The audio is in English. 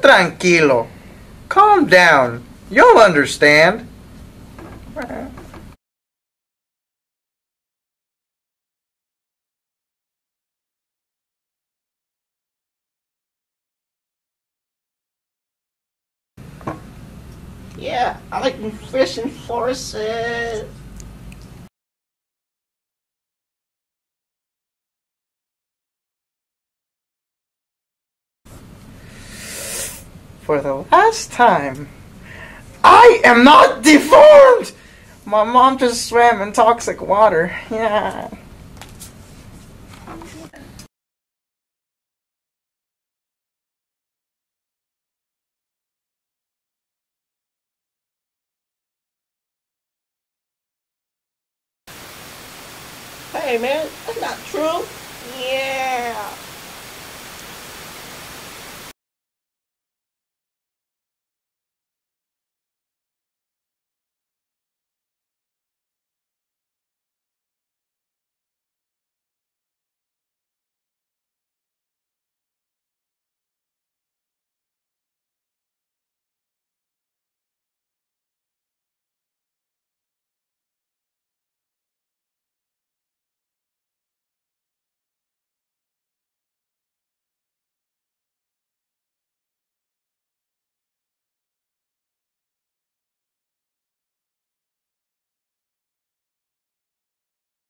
Tranquilo. Calm down. You'll understand. Yeah, I like them fish and forces. For the last time, I am not deformed! My mom just swam in toxic water. Yeah. Hey man, that's not true. Yeah.